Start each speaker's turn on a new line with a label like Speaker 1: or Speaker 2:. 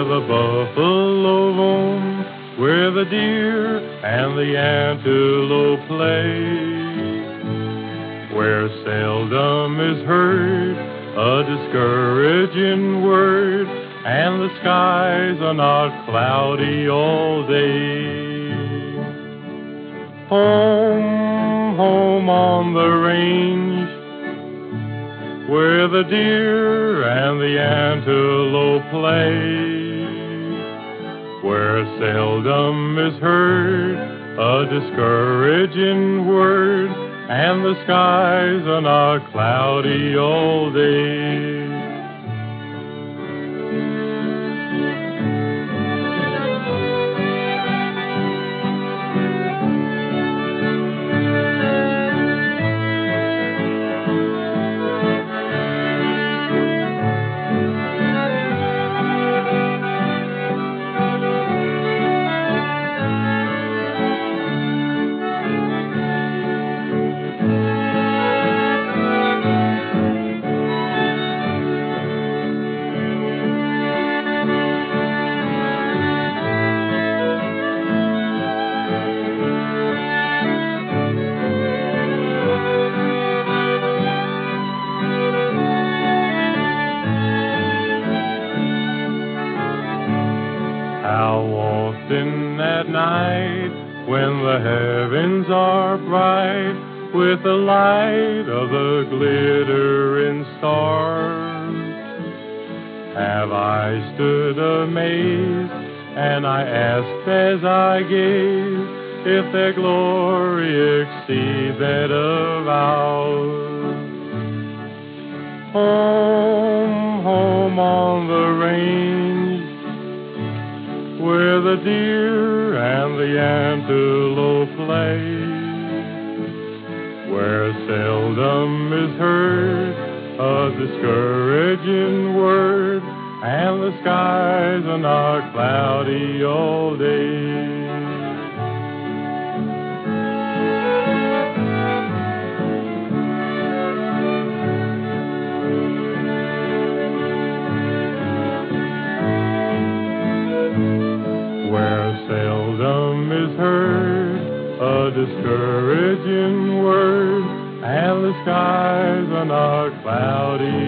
Speaker 1: the buffalo roam, where the deer and the antelope play, where seldom is heard a discouraging word, and the skies are not cloudy all day. Home, home on the range, where the deer and the antelope play, where seldom is heard a discouraging word, and the skies are not cloudy all day. How often at night, when the heavens are bright with the light of the glittering stars, have I stood amazed, and I asked as I gazed if their glory exceeds that of ours. Home, home on the range, where the deer and the antelope play, where seldom is heard a discouraging word, and the skies are not cloudy all day. Where seldom is heard a discouraging word, and the skies are not cloudy